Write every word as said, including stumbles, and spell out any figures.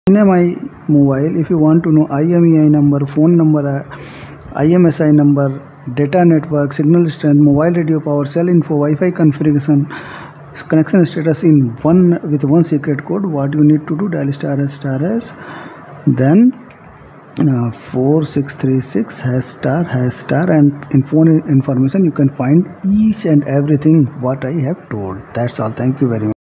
I M E I mobile, if you want to know I M E I number, phone number, uh, I M S I number, data network, signal strength, mobile radio power, cell info, Wi-Fi configuration, connection status in one with one secret code, what you need to do, dial star s star s, then uh, four six three six hash star hash star, and in phone information you can find each and everything what I have told. That's all. Thank you very much.